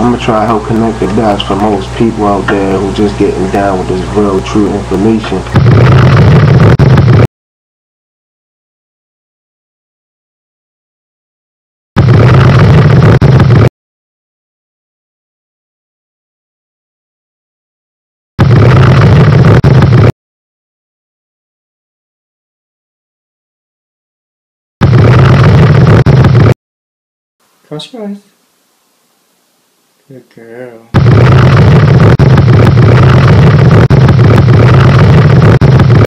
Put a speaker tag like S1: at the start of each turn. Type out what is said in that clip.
S1: I'm gonna try to help connect the dots for most people out there who just getting down with this real, true information.
S2: Close your eyes. Good girl.